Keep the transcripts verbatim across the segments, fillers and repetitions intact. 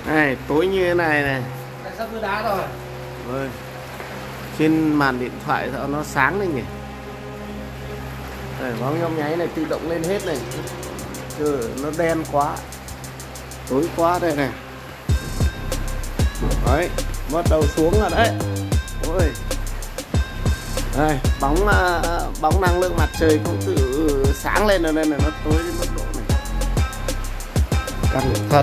Này, tối như thế này này. Sắp mưa đá rồi. Ôi, trên màn điện thoại sao nó sáng lên nhỉ? Đây, bóng nhom nháy này tự động lên hết này. Chứ nó đen quá, tối quá đây này. Đấy, bắt đầu xuống rồi đấy. Ôi, đây, bóng bóng năng lượng mặt trời cũng tự sáng lên rồi nên là nó tối đến mức độ này. Căng thật.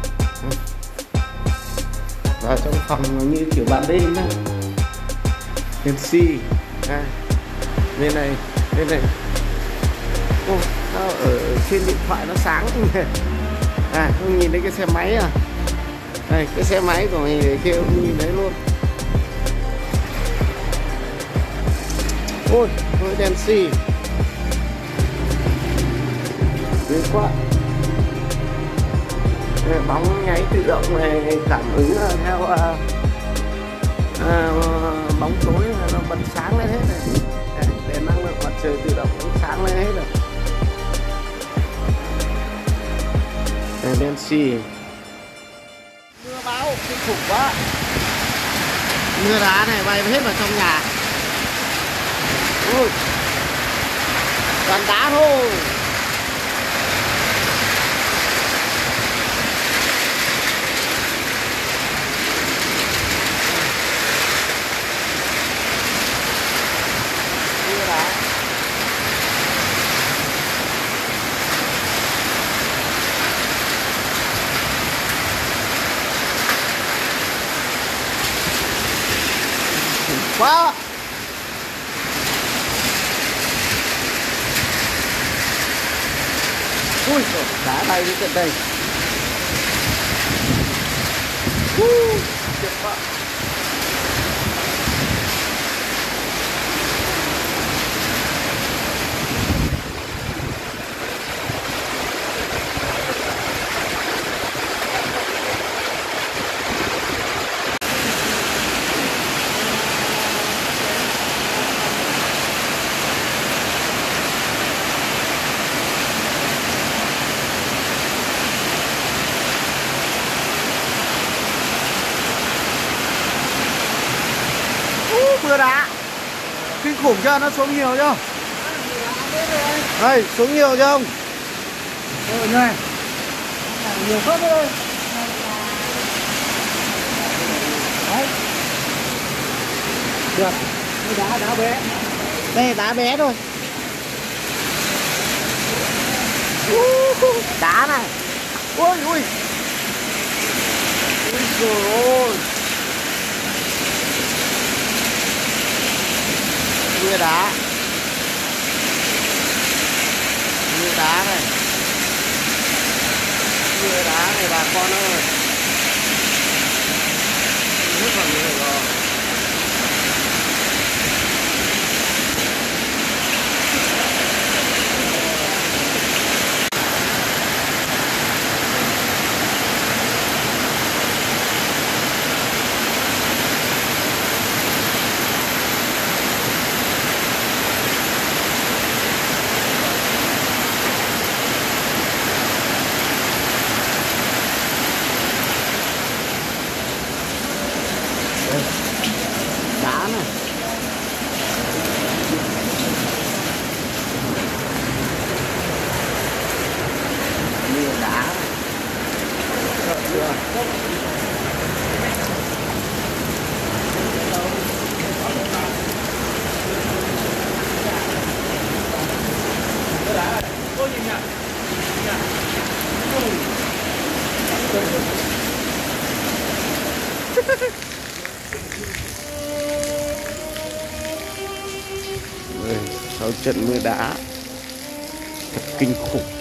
Vào trong phòng như kiểu ban đêm đó. đê xê à, bên này bên này. Ô, sao ở trên điện thoại nó sáng nhỉ? À, không nhìn thấy cái xe máy à? Đây, cái xe máy của mình để kia không nhìn thấy luôn. Ôi, ôi đèn xì ghê quá. Đây, bóng nháy tự động này cảm ứng theo uh, uh, bóng tối nó bật sáng lên hết này. Đây, đèn năng lượng mặt trời tự động cũng sáng lên hết rồi. Đây, đèn xì. Mưa bão kinh khủng quá. Mưa đá này bay hết vào trong nhà. Ui, toàn đá thôi. Mưa đá. Quá. Ui, đá bay đến tận đây. Uh, tuyệt quá. Mưa đá kinh khủng chưa, nó xuống nhiều chưa? Đây, xuống nhiều chưa không? Rồi này, nhiều phết thôi. Đấy, được, đá đá bé. Đây đá bé thôi. Đá này. Ui ui. Ui trời ơi. Mưa đá. Mưa đá này. Mưa đá này bà con ơi. Rất là mưa rồi. Đá này. Mưa đá. Sợ chưa? Tôi nhìn nhá. Sau trận mưa đá thật kinh khủng.